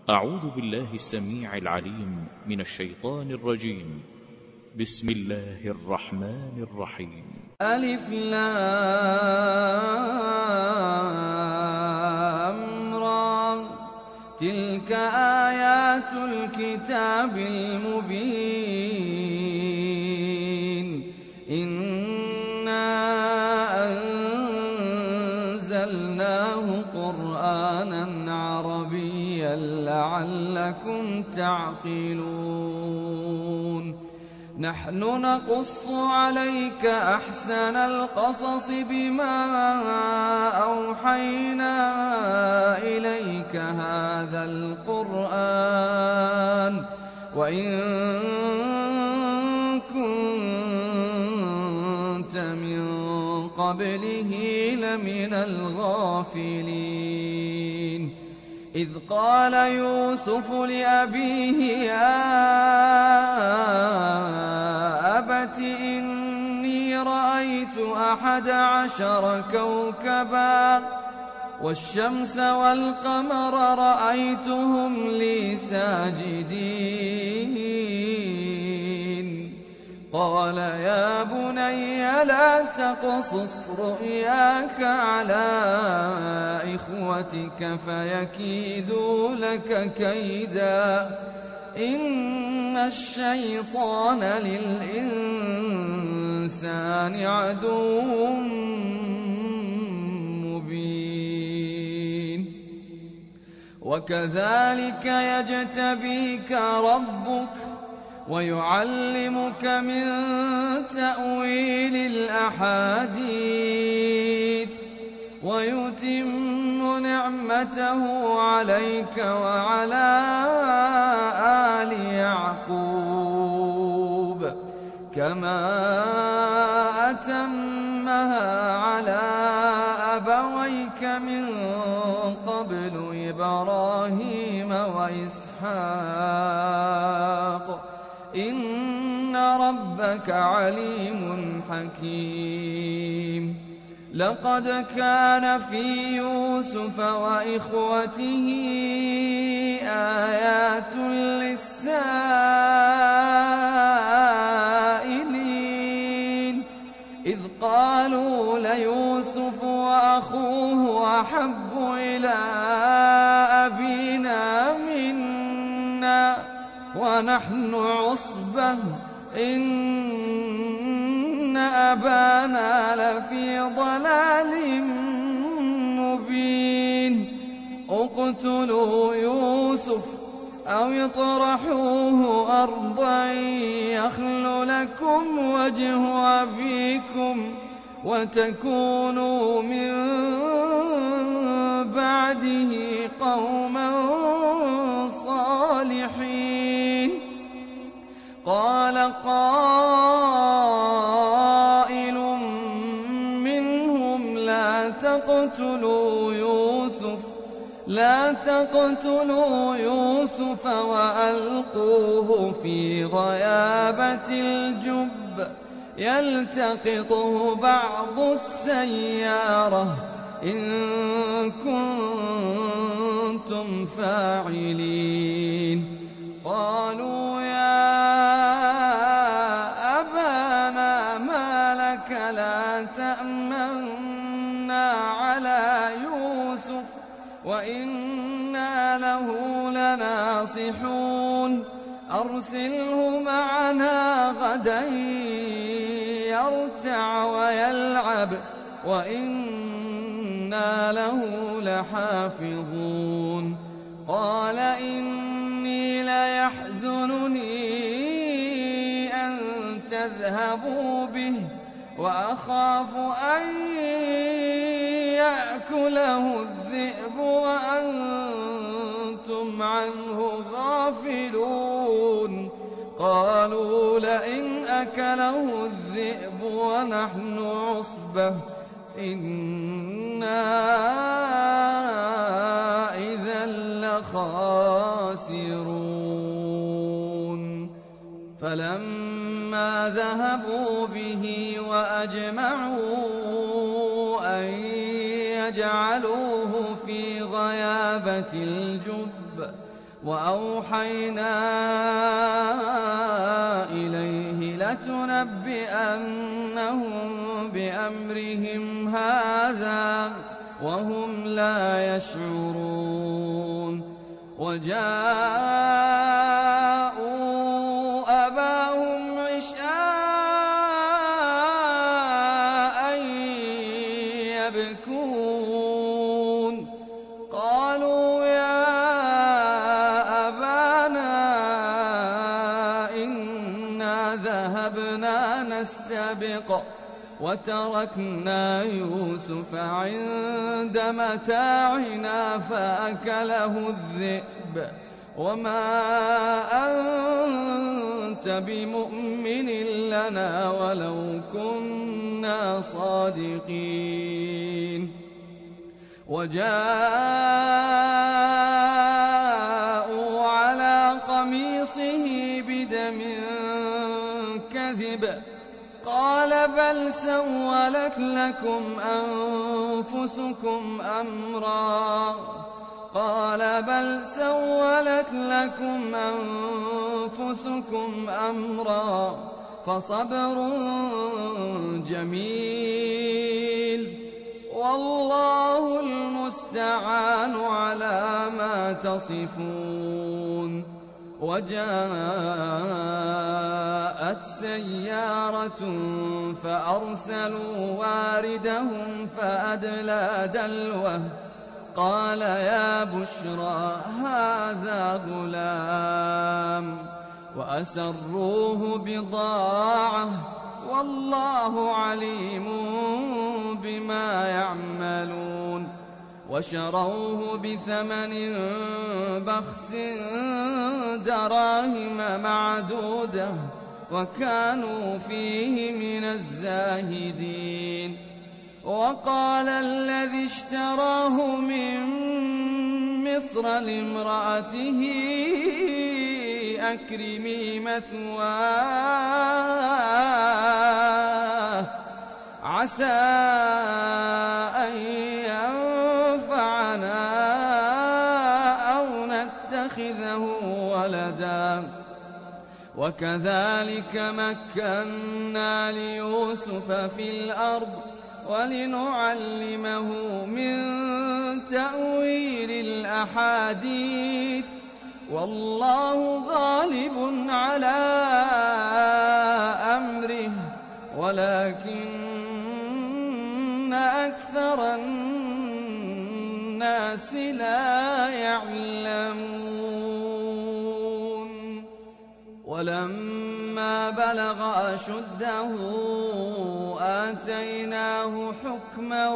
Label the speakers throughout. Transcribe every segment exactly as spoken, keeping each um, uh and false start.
Speaker 1: أعوذ بالله السميع العليم من الشيطان الرجيم. بسم الله الرحمن الرحيم.
Speaker 2: ألف لام را، تلك آيات الكتاب المبين. إنا أنزلناه قرآنا عربيا لعلكم تعقلون. نحن نقص عليك أحسن القصص بما أوحينا إليك هذا القرآن وإن كنت من قبله لمن الغافلين. إذ قال يوسف لأبيه يا أبت إني رأيت أحد عشر كوكبا والشمس والقمر رأيتهم لي ساجدين. قال يا بني لا تقصص رؤياك على إخوتك فيكيدوا لك كيدا إن الشيطان للإنسان عدو مبين. وكذلك يجتبيك ربك ويعلمك من تأويل الأحاديث ويتم نعمته عليك وعلى آل يعقوب كما أتمها على أبويك من قبل إبراهيم وإسحاق إن ربك عليم حكيم. لقد كان في يوسف وإخوته آيات للسائلين إذ قالوا ليوسف وأخوه أحب إلى أبينا منا ونحن عصبة إن أبانا لفي ضلال مبين. اقتلوا يوسف أو اطرحوه أرضا يخل لكم وجه أبيكم وتكونوا من بعده قوما صالحين. قال قائل منهم لا تقتلوا يوسف لا تقتلوا يوسف وألقوه في غيابة الجب يلتقطه بعض السيارة إن كنتم فاعلين. قالوا يا أبانا ما لك لا تأمنا على يوسف وإنا له لناصحون. أرسله معنا غدا يرتع ويلعب وإنا له لحافظون. قال إني ليحزنني أن تذهبوا به وأخاف أن يأكله الذئب وأنتم عنه غافلون. قالوا لئن أكله الذئب ونحن عصبة إنا إذا لخاسرون. فلما ذهبوا به وأجمعوا أن يجعلوه في غيابة الجب وأوحينا إليه لتنبئنهم بأمرهم هذا وهم لا يشعرون وجاءوا أباهم عشاء يبكون قالوا يا أبانا إنا ذهبنا نستبق وتركنا يوسف عند متاعنا فأكله الذئب وما أنت بمؤمن لنا ولو كنا صادقين وجاءوا على قميصه بدم كذب قال بل سولت لكم أنفسكم أمرا قال بل سولت لكم أنفسكم أمرا فصبر جميل والله المستعان على ما تصفون وجاءت سيارة فأرسلوا واردهم فأدلى دلوه قال يا بشرى هذا غلام وأسروه بضاعة والله عليم بما يعملون وشروه بثمن بخس دراهم معدودة وكانوا فيه من الزاهدين وقال الذي اشتراه من مصر لامرأته أكرمي مثواه عسى أن ينفعنا أو نتخذه ولدا وكذلك مكنا ليوسف في الأرض ولنعلمه من تأويل الأحاديث والله غالب على أمره ولكن أكثر الناس لا يعلمون ولما بلغ أشده آتيناه حكما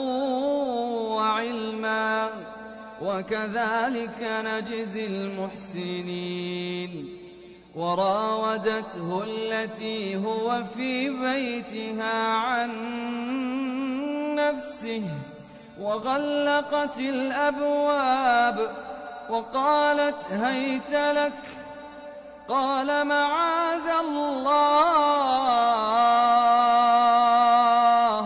Speaker 2: وعلما وكذلك نجزي المحسنين وراودته التي هو في بيتها عن نفسه وغلقت الأبواب وقالت هيت لك قال معاذ الله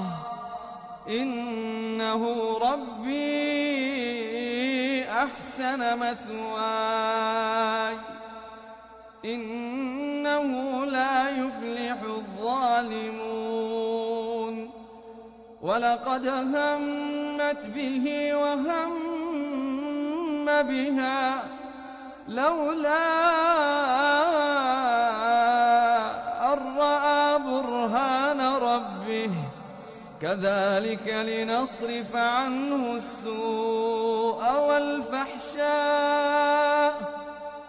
Speaker 2: إنه ربي أحسن مثواي إنه لا يفلح الظالمون ولقد همت به وهم بها لولا أن رأى برهان ربه كذلك لنصرف عنه السوء والفحشاء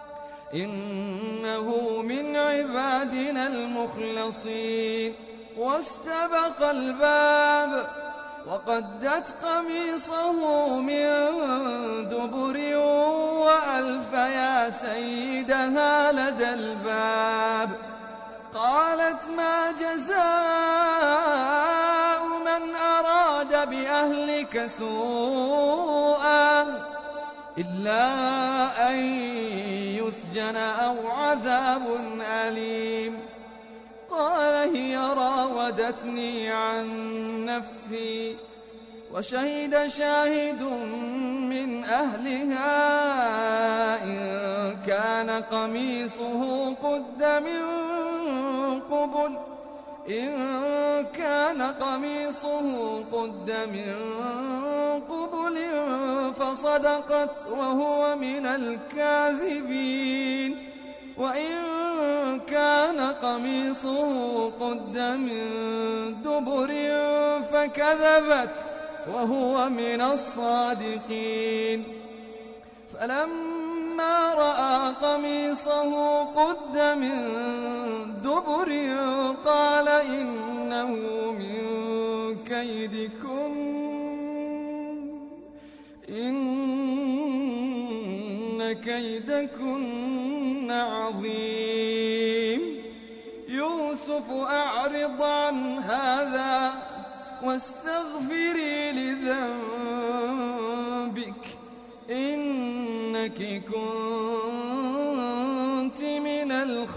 Speaker 2: إنه من عبادنا المخلصين واستبق الباب وقدت قميصه من دبر وألف يا سيدها لدى الباب قالت ما جزاء من أراد بأهلك سوءا إلا أن يسجن أو عذاب أليم قال هي راودتني عن نفسي وشهد شاهد من أهلها إن كان قميصه قد من قبل إن كان قميصه قد من قبل فصدقت وهو من الكاذبين وإن كان قميصه قد من دبر فكذبت وهو من الصادقين فلما رأى قميصه قد من دبر قال إنه من كيدكن إن كيدكن عظيم يوسف أعرض عن هذا واستغفري لذنبك إنك كنت من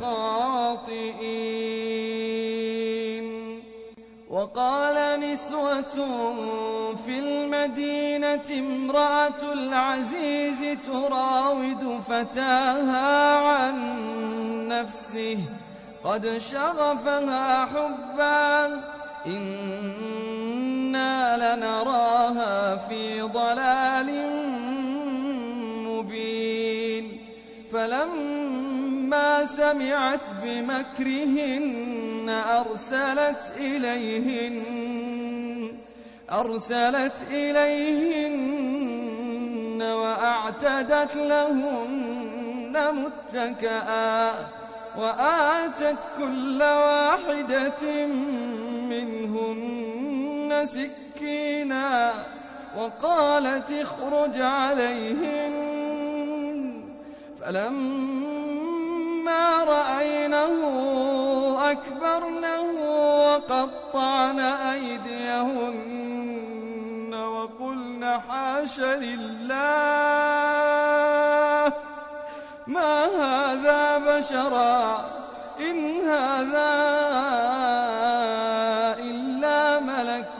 Speaker 2: الخاطئين وقال نسوة في المدينة امرأة العزيز تراود فتاها عن نفسه قد شغفها حبا إنا لنراها في ضلال مبين فلما سمعت بمكرهن أرسلت إليهن أرسلت إليهن وأعتدت لهن متكئا وآتت كل واحدة منهن سكينا وقالت اخرج عليهن فلما رأينه أكبرنه وقطعن أيديهن وقلن حاش لله ما هذا بشرا إن هذا إلا ملك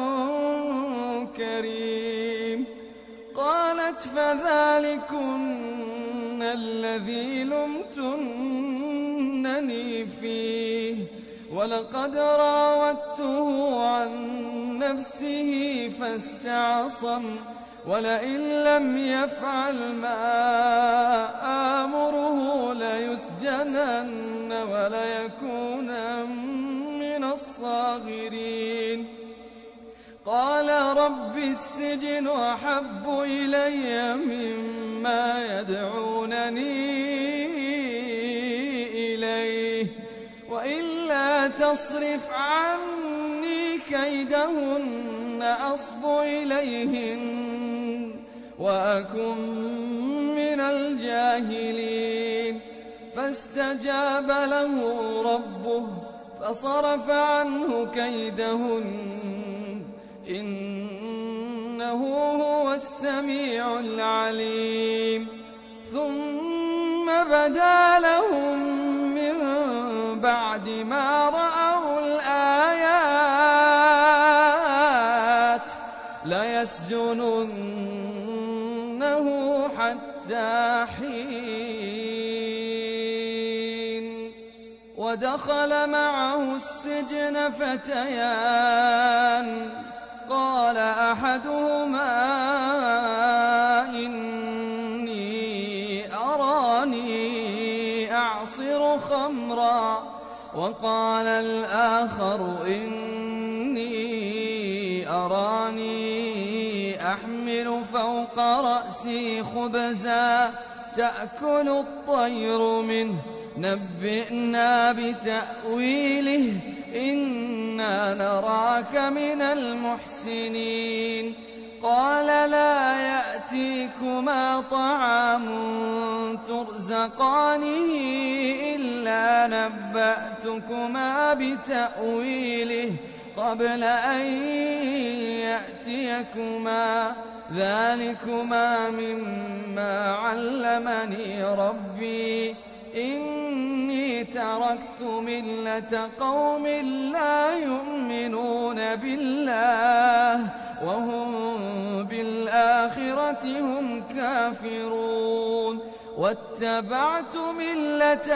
Speaker 2: كريم قالت فذلكن الذي لمتنني فيه ولقد راودته عن نفسه فاستعصم ولئن لم يفعل ما آمره ليسجنن وليكونن من الصاغرين قال رب السجن أحب إلي مما يدعونني إليه وإلا تصرف عني كيدهن أصب إليهن وأكن من الجاهلين فاستجاب له ربه فصرف عنه كيدهن إنه هو السميع العليم ثم بدا لهم من بعد ما رأوا الآيات ليسجننه حتى حين ودخل معه السجن فتيان قال أحدهما إني أراني أعصر خمرا وقال الآخر إني أراني أحمل فوق رأسي خبزا تأكل الطير منه نبئنا بتأويله إنا نراك من المحسنين قال لا يأتيكما طعام ترزقانه إلا نبأتكما بتأويله قبل أن يأتيكما ذلكما مما علمني ربي إني تركت ملة قوم لا يؤمنون بالله وهم بالآخرة هم كافرون واتبعت ملة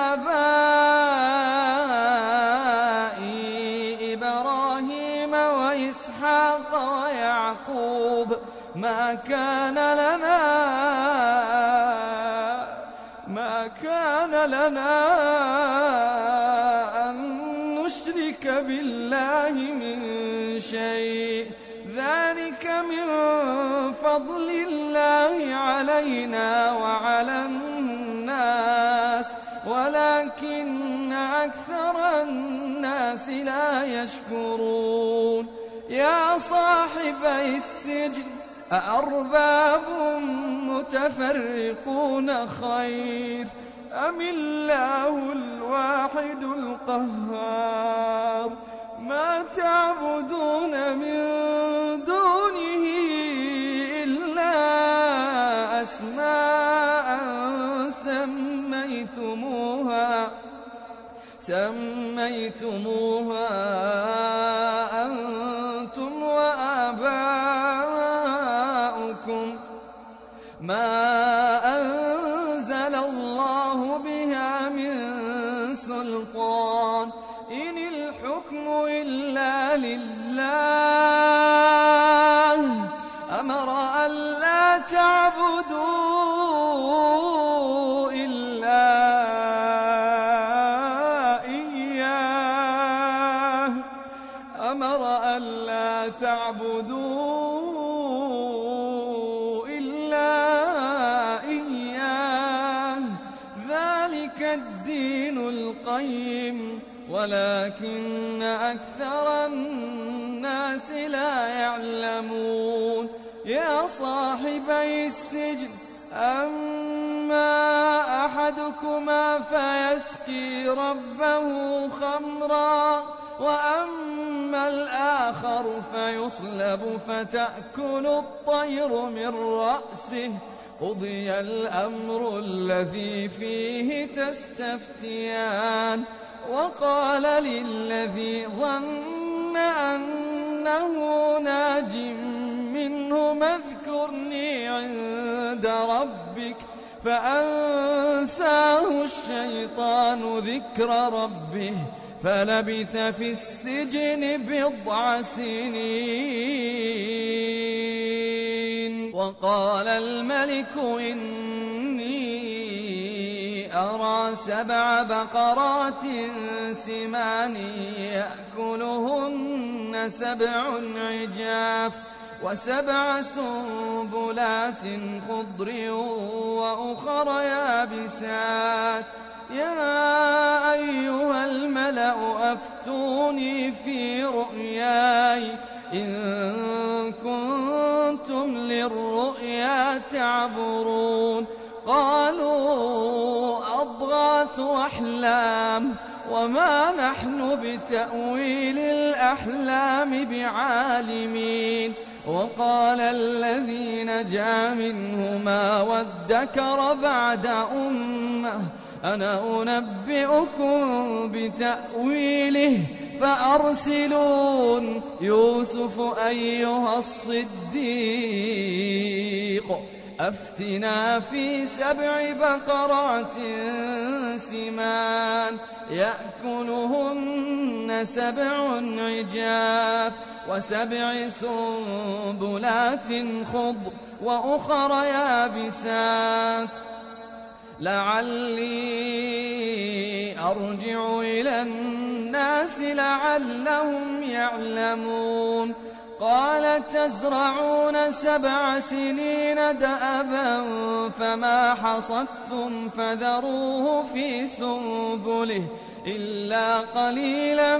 Speaker 2: آبائي إبراهيم وإسحاق ويعقوب ما كان لنا ما كان لنا أن نشرك بالله من شيء ذلك من فضل الله علينا وعلى الناس ولكن أكثر الناس لا يشكرون يا صاحبي السجن أأرباب متفرقون خير أم الله الواحد القهار ما تعبدون من دونه إلا أسماء سميتموها سميتموها أنتم وآباؤكم ما أنزل الله بها من سلطان إن الحكم إلا لله أمر ألا تعبدوا إلا إياه أمر ألا تعبدوا إلا إياه ذلك الدين القيم ولكن أكثر الناس لا يعلمون يا صاحبي السجن أما أحدكما فيسقي ربه خمرا وأما الآخر فيصلب فتأكل الطير من رأسه قضي الأمر الذي فيه تستفتيان وقال للذي ظن أنه ناج منه اذكرني عند ربك فأنساه الشيطان ذكر ربه فلبث في السجن بضع سنين وقال الملك إني أرى سبع بقرات سمان يأكلهن سبع عجاف وسبع سنبلات خضر وأخر يابسات يا أيها الملأ أفتوني في رؤياي إن كنتم للرؤيا تعبرون قالوا أضغاث أحلام وما نحن بتأويل الأحلام بعالمين وقال الذي نجا منهما وادكر بعد أمة أنا أنبئكم بتأويله فأرسلون يوسف أيها الصديق أفتنا في سبع بقرات سمان يأكلهن سبع عجاف وسبع سنبلات خضر وأخر يابسات لعلي أرجع إلى الناس لعلهم يعلمون قال تزرعون سبع سنين دأبا فما حصدتم فذروه في سنبله إلا قليلا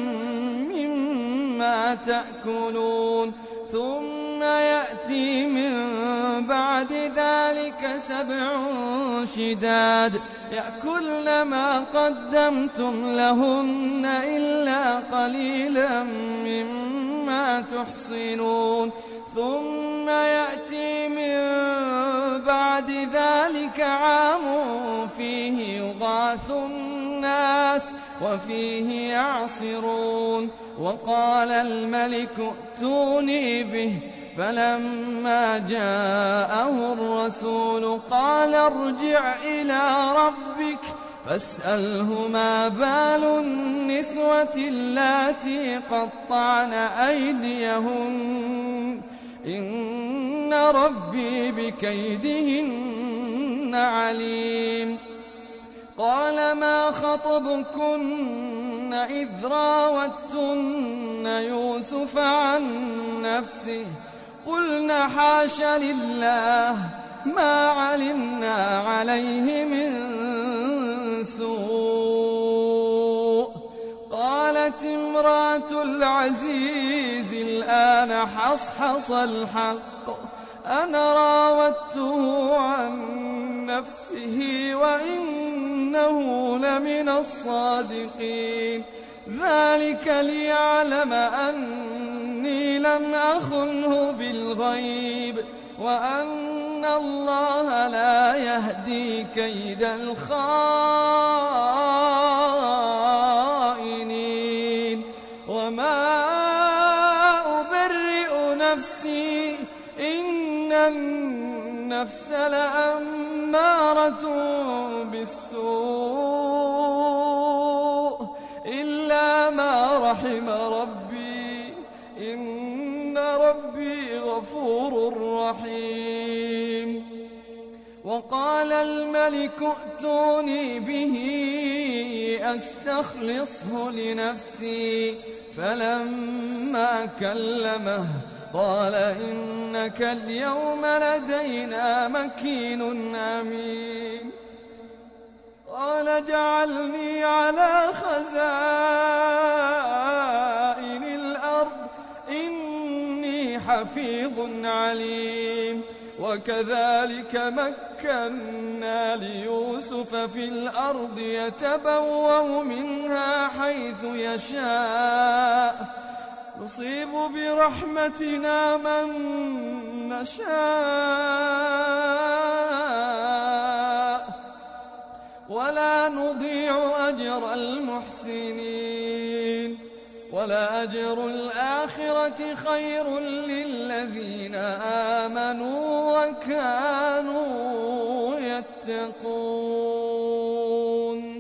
Speaker 2: مما تأكلون ثم يأتي من بعد ذلك سبع شداد يأكلن ما قدمتم لهن إلا قليلا مما تحصنون ثم يأتي من بعد ذلك عام فيه يغاث الناس وفيه يعصرون وقال الملك ائتوني به فلما جاءه الرسول قال ارجع إلى ربك فاسأله ما بال النسوة اللاتي قطعن أيديهن إن ربي بكيدهن عليم. قال ما خطبكن إذ راوتن يوسف عن نفسه قلنا حاش لله ما علمنا عليه من سوء. قالت امرأة العزيز الآن حصحص الحق أنا راودته عن نفسه وإنه لمن الصادقين ذلك ليعلم أني لم أخنه بالغيب وأن الله لا يهدي كيد الخائنين. وما أبرئ نفسي إن النفس لأمارة بالسوء إلا ما رحم ربي إن ربي غفور رحيم. وقال الملك ائتوني به أستخلصه لنفسي فلما كلمه قال إنك اليوم لدينا مكين أمين. قال جعلني على خزائن الأرض إني حفيظ عليم. وكذلك مكنا ليوسف في الأرض يتبوأ منها حيث يشاء نصيب برحمتنا من نشاء ولا نضيع أجر المحسنين. ولأجر الآخرة خير للذين آمنوا وكانوا يتقون.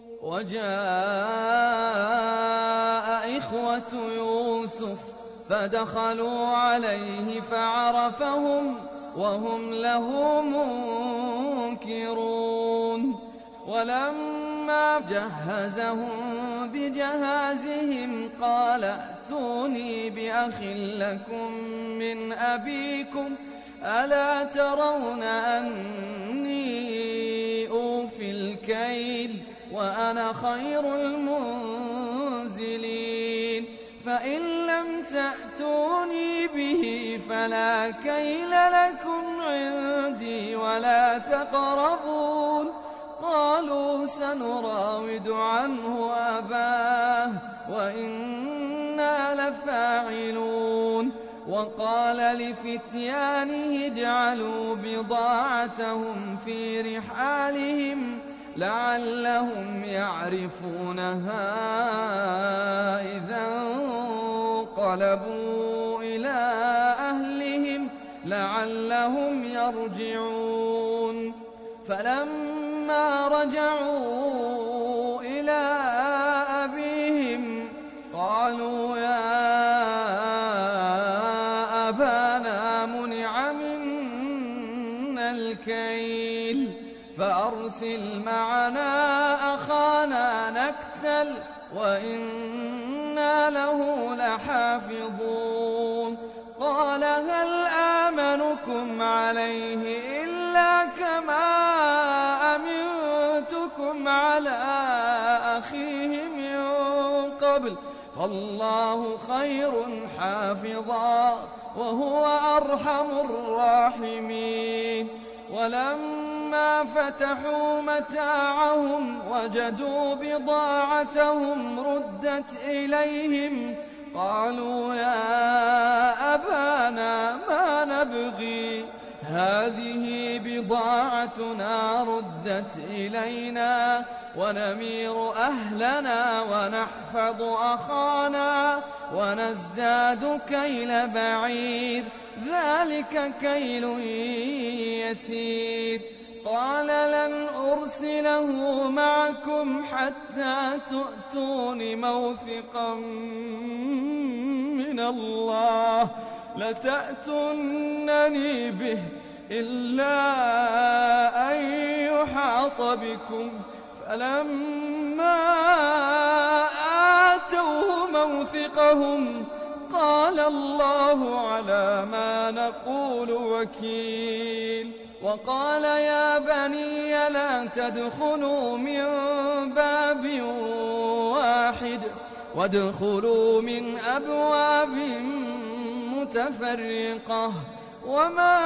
Speaker 2: وجاء إخوة يوسف فدخلوا عليه فعرفهم وهم له منكرون. ولما جهزهم بجهازهم قال ائتوني بأخ لكم من أبيكم ألا ترون أني أوفي الكيل وأنا خير المنزلين. فإن لم تأتوني به فلا كيل لكم عندي ولا تقربون. قالوا سنراود عنه أباه وإنا لفاعلون. وقال لفتيانه اجعلوا بضاعتهم في رحالهم لعلهم يعرفونها إذا انقلبوا إلى أهلهم لعلهم يرجعون. فلما رجعوا إلى أبيهم قالوا يا أبانا منع منا الكيل فأرسل معنا أخانا نكتل وإنا له لحافظون. قال هل آمنكم عليه إلا كما أمنتكم على أخيه من قبل فالله خير حافظا وهو أرحم الراحمين. ولما فتحوا متاعهم وجدوا بضاعتهم ردت إليهم قالوا يا أبانا ما نبغي هذه بضاعتنا ردت إلينا ونمير أهلنا ونحفظ أخانا ونزداد كيل بعير ذلك كيل يسير. قال لن أرسله معكم حتى تؤتون موثقا من الله لتأتونني به إلا أن يحاط بكم. فلما آتوه موثقهم قال الله على ما نقول وكيل. وقال يا بني لا تدخلوا من باب واحد وادخلوا من أبواب متفرقة وما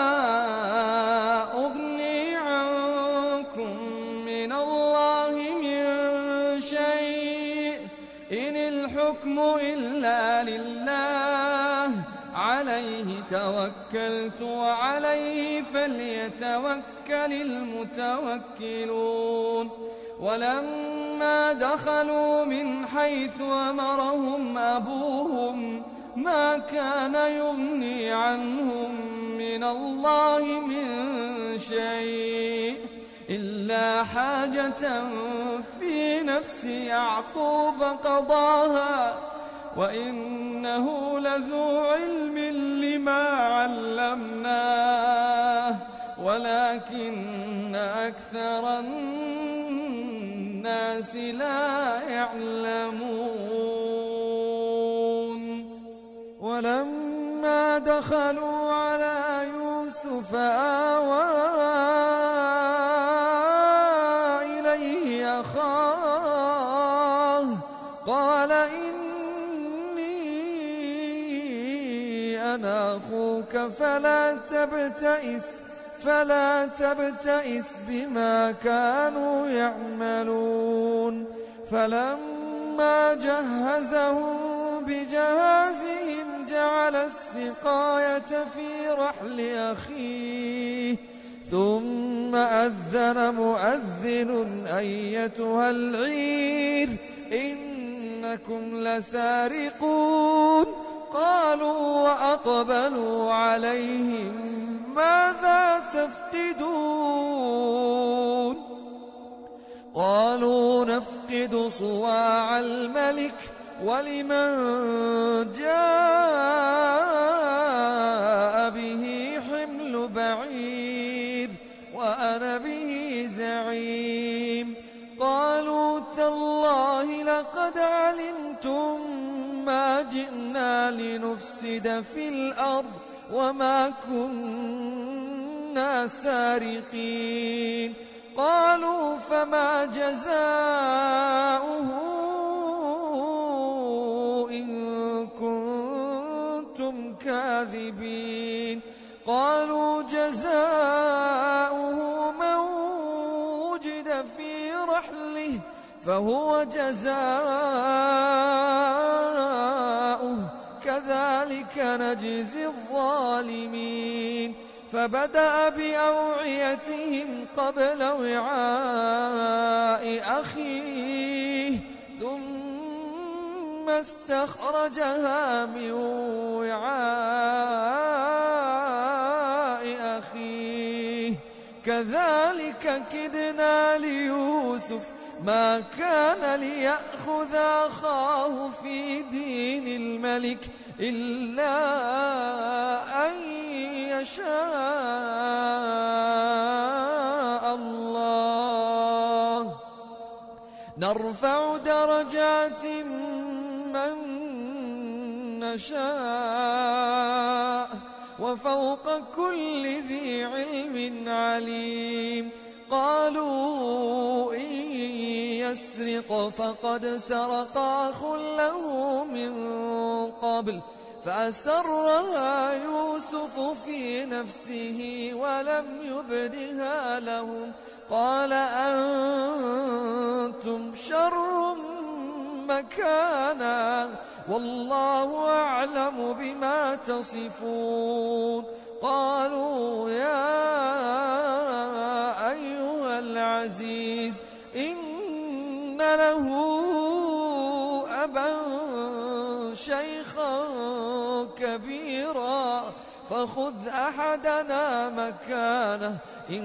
Speaker 2: أغني عنكم من الله من شيء إن الحكم إلا لله عليه توكلت وعليه فليتوكل المتوكلون. ولما دخلوا من حيث أمرهم أبوهم ما كان يغني عنهم من الله من شيء إلا حاجة في نفس يعقوب قضاها وإنه لذو علم لما علمناه ولكن أكثر الناس لا يعلمون. ولما دخلوا على يوسف آوى إليه أخاه قال أنا أخوك فلا تبتئس فلا تبتئس بما كانوا يعملون. فلما جهزهم بجهازهم جعل السقاية في رحل أخيه ثم أذن مؤذن أيتها العير إنكم لسارقون. قالوا وأقبلوا عليهم ماذا تفقدون قالوا نفقد صواع الملك ولمن جاء به حمل بعير وأنا به زعيم. قالوا تالله لقد علمتم ما جئنا لنفسد في الأرض وما كنا سارقين. قالوا فما جزاؤه إن كنتم كاذبين. قالوا جزاؤه من وجد في رحله فهو جزاؤه كذلك نجزي الظالمين. فبدأ بأوعيتهم قبل وعاء أخيه ثم استخرجها من وعاء أخيه كذلك كدنا ليوسف ما كان ليأخذ أخاه في دين الملك إلا أن يشاء الله نرفع درجات من نشاء وفوق كل ذي علم عليم. قالوا إن يسرق فقد سرق أخ له من قبل فأسرها يوسف في نفسه ولم يبدها لهم. قال أنتم شر مكانا والله أعلم بما تصفون. قالوا يا أيها العزيز إن له أبا شيخا كبيرا فخذ أحدنا مكانه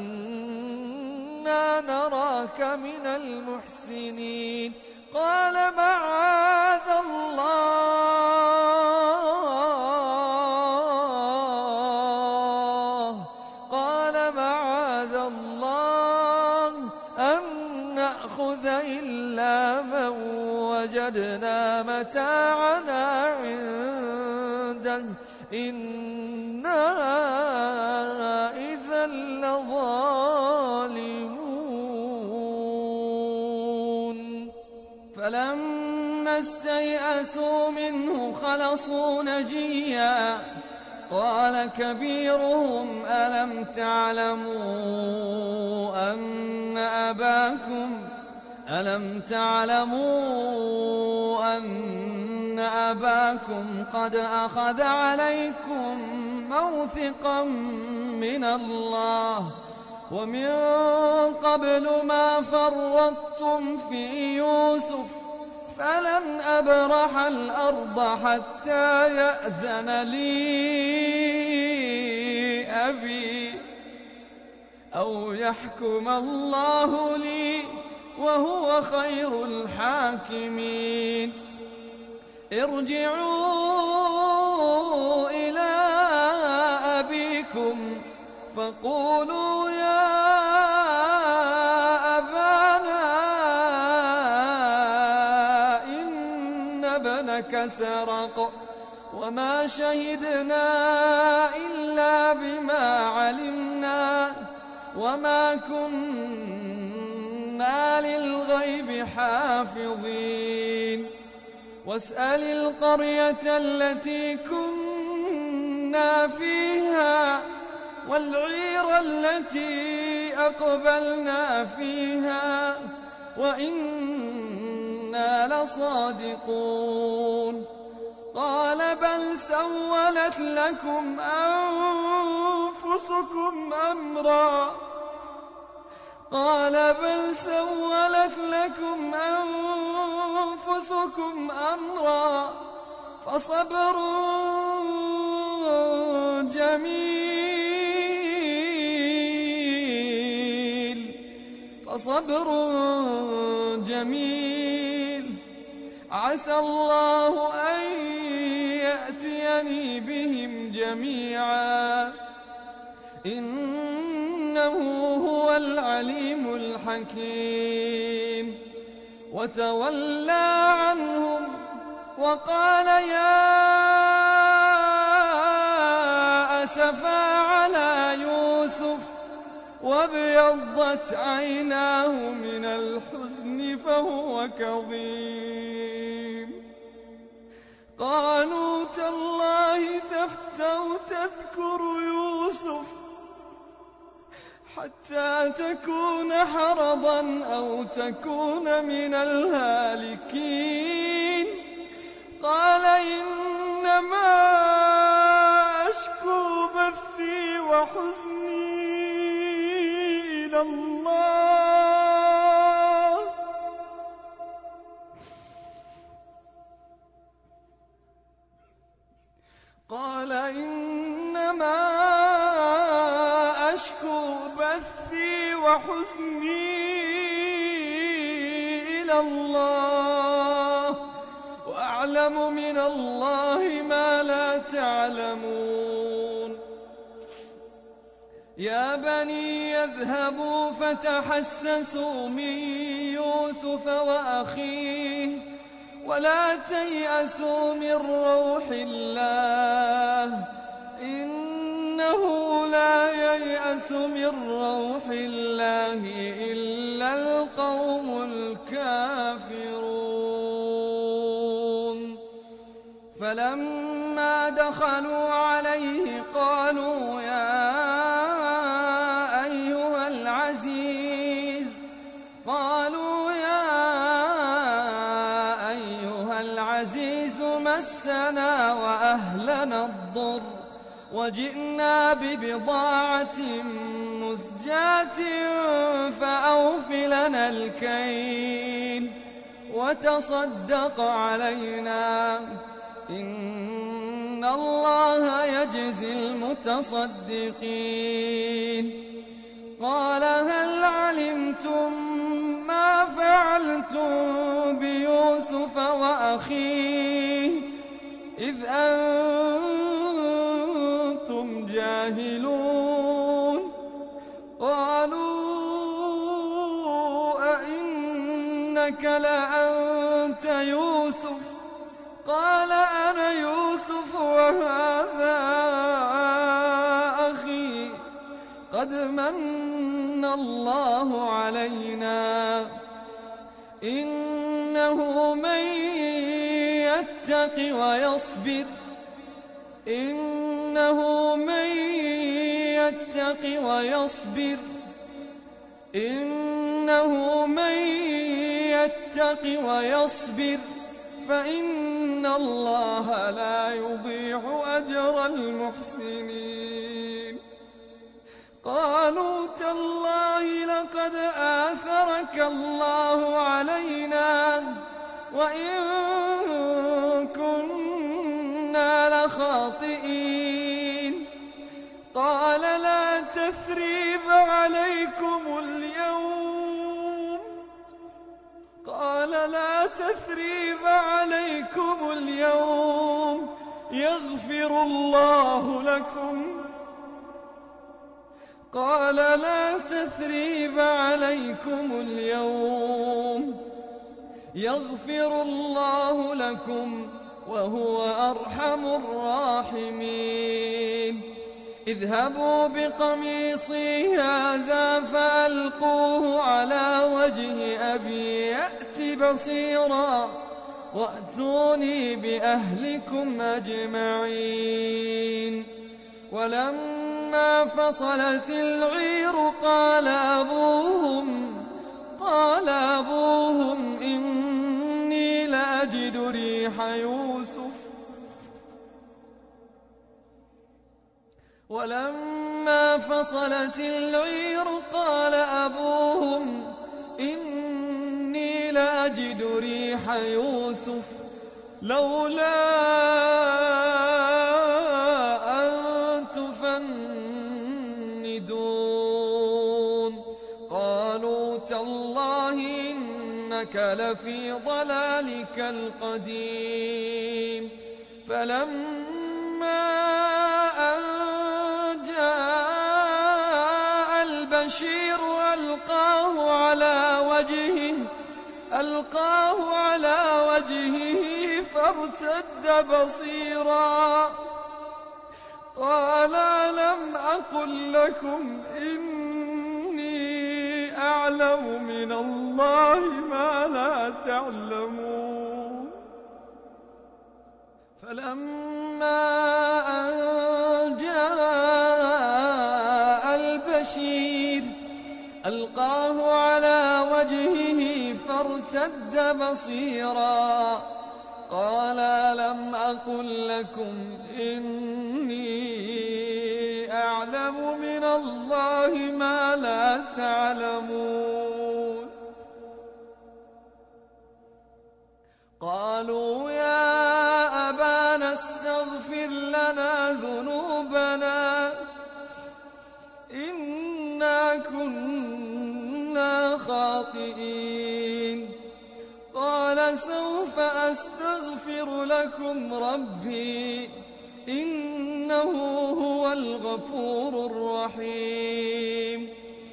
Speaker 2: إنا نراك من المحسنين. قال معاذ الله قال معاذ الله أن نأخذ إلا من وجدنا متاعنا عنده إنا إذا لظالمون. فلما استيئسوا منه خلصوا نجيا قال كبيرهم ألم تعلموا أن أباكم ألم تعلموا أن أباكم قد أخذ عليكم موثقا من الله ومن قبل ما فرطتم في يوسف فلن أبرح الأرض حتى يأذن لي أبي أو يحكم الله لي وهو خير الحاكمين. ارجعوا إلى أبيكم فقولوا يا أبانا إن ابنك سرق وما شهدنا إلا بما علمنا وما كنا للغيب حافظين. واسأل القرية التي كنا فيها والعير التي أقبلنا فيها وإنا لصادقون. قال بل سولت لكم أنفسكم أمرا قال بل سولت لكم أنفسكم أمرا فصبر جميل فصبر جميل عسى الله أن يأتيني بهم جميعا إنه هو العليم الحكيم. وتولى عنهم وقال يا أسفا على يوسف وابيضت عيناه من الحزن فهو كظيم. قالوا تالله تفتأ تذكر يوسف حتى تكون حرضا أو تكون من الهالكين. قال إنما أشكو بثي وحزني إلى الله قال إنما أشكو بثي وحزني إلى الله وأعلم من الله ما لا تعلمون. يا بني يذهبوا فتحسسوا من يوسف وأخيه ولا تيأسوا من روح الله إنه لا ييأس من روح الله إلا القوم الكافرون. فلما دخلوا عليه قالوا يا أيها العزيز قالوا يا أيها العزيز مسنا وأهلنا الضر وجئنا ببضاعة مزجاة فأوف لنا الكيل وتصدق علينا إن إن الله يجزي المتصدقين قال هل علمتم ما فعلتم بيوسف وأخيه إذ أنتم جاهلون قالوا أئنك لأنت يوسف قال أنا يوسف وهذا أخي قد من الله علينا إنه من يتق ويصبر إنه من يتق ويصبر إنه من يتق ويصبر فإن الله لا يضيع أجر المحسنين قالوا تالله لقد آثرك الله علينا وإن كنا لخاطئين قال لا تثريب عليكم اليوم قال لا تثريب عليكم اليوم يغفر الله لكم قال لا تثريب عليكم اليوم يغفر الله لكم وهو أرحم الراحمين اذهبوا بقميصي هذا فألقوه على وجه أبي يأت بصيرا وأتوني بأهلكم أجمعين ولما فصلت العير قال أبوهم قال أبوهم إني لأجد ريح يوسف ولما فصلت العير قال أبوهم إني لأجد ريح يوسف لولا أن تفندون قالوا تالله إنك لفي ضلالك القديم فلما أن جاء البشير ألقاه على وجهه ألقاه على وجهه فارتد بصيرا قال لم أقل لكم إني أعلم من الله ما لا تعلمون فلما أن جاء البشير ألقاه على وجهه فارتد بصيرا قال لم أقل لكم إني أعلم من الله ما لا تعلمون قالوا يا أبانا استغفر لنا ذنوبنا إنا كنا خاطئين قال سوف أستغفر لكم ربي إنه هو الغفور الرحيم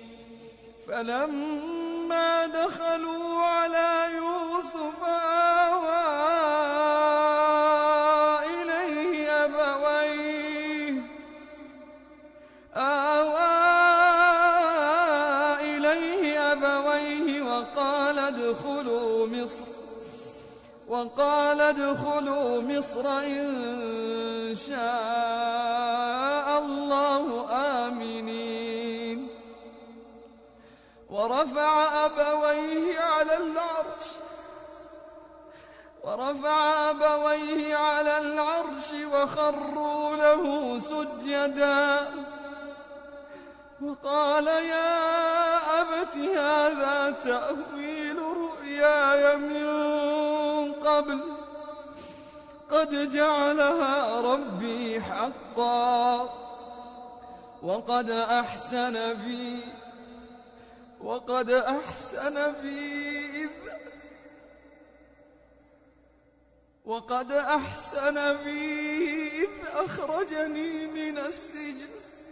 Speaker 2: فلما دخلوا على يوسف آوى إليه أبويه آوى إليه أبويه وقال ادخلوا مصر وقال ادخلوا مصر إن شاء الله آمنين ورفع أبويه على العرش ورفع أبويه على العرش وخروا له سجدا وقال يا أبت هذا تأويل رؤياي من قبل قد قد جعلها ربي حقا وقد أحسن بي وقد أحسن بي إذ وقد أحسن بي إذ أخرجني من السجن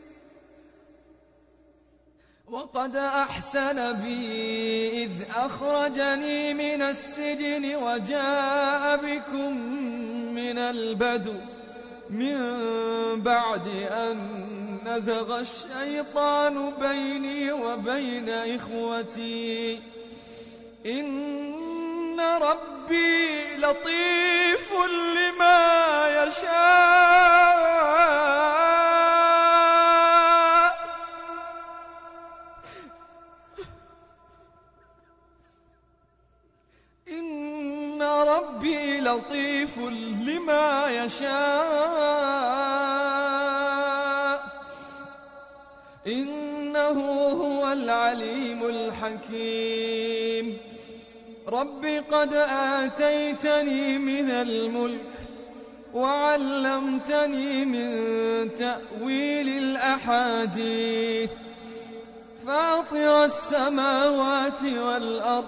Speaker 2: وقد أحسن بي إذ أخرجني من السجن وجاء بكم من البدو من بعد أن نزغ الشيطان بيني وبين إخوتي إن ربي لطيف لما يشاء إن ربي لطيف لما يشاء إنه هو العليم الحكيم رب قد آتيتني من الملك وعلمتني من تأويل الأحاديث فاطر السماوات والأرض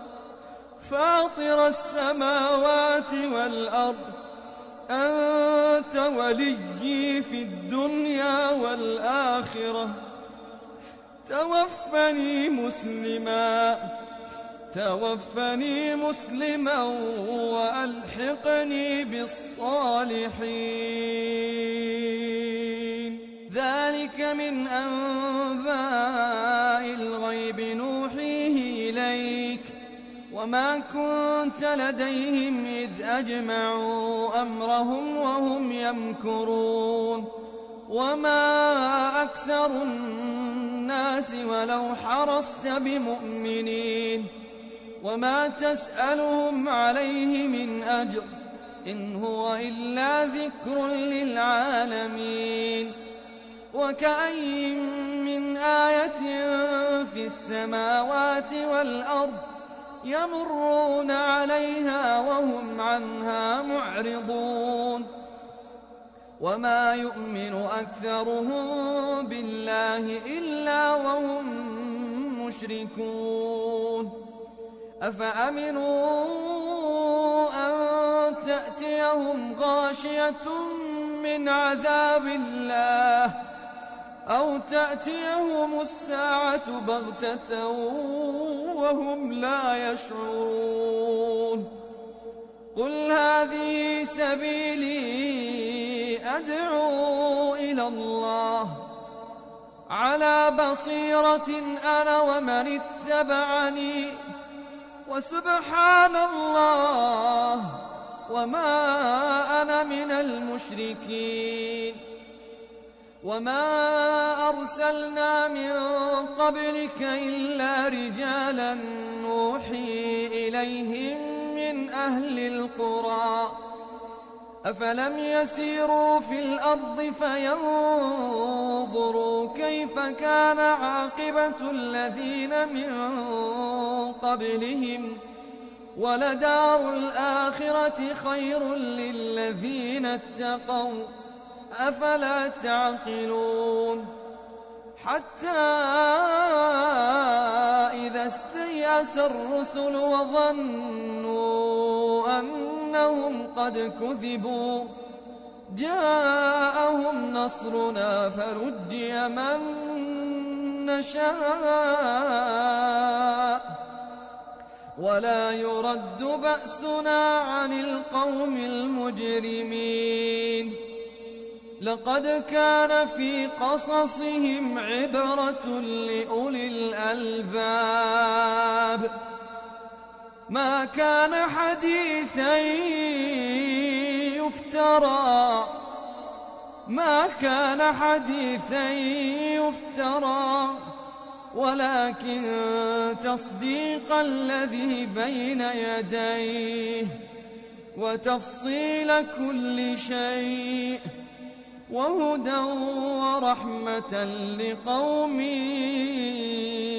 Speaker 2: فاطر السماوات والأرض أنت وليي في الدنيا والآخرة توفني مسلما توفني مسلما وألحقني بالصالحين ذلك من أنباء الغيب نوحيه إليك وما كنت لديهم إذ أجمعوا أمرهم وهم يمكرون وما أكثر الناس ولو حرصت بمؤمنين وما تسألهم عليه من أجر إن هو إلا ذكر للعالمين وكأي من آية في السماوات والأرض يمرون عليها وهم عنها معرضون وما يؤمن أكثرهم بالله إلا وهم مشركون أفأمنوا أن تأتيهم غاشية من عذاب الله أو تأتيهم الساعة بغتة وهم لا يشعرون قل هذه سبيلي أدعو إلى الله على بصيرة أنا ومن اتبعني وسبحان الله وما أنا من المشركين وما أرسلنا من قبلك إلا رجالا نوحي إليهم من أهل القرى أفلم يسيروا في الأرض فينظروا كيف كان عاقبة الذين من قبلهم ولدار الآخرة خير للذين اتقوا أفلا تعقلون حتى إذا استيأس الرسل وظنوا أنهم قد كذبوا جاءهم نصرنا فرجي من نشاء ولا يرد بأسنا عن القوم المجرمين لقد كان في قصصهم عبرة لأولي الألباب ما كان حديثا يفترى ما كان حديثا يفترى ولكن تصديق الذي بين يديه وتفصيل كل شيء وهدى ورحمة لقوم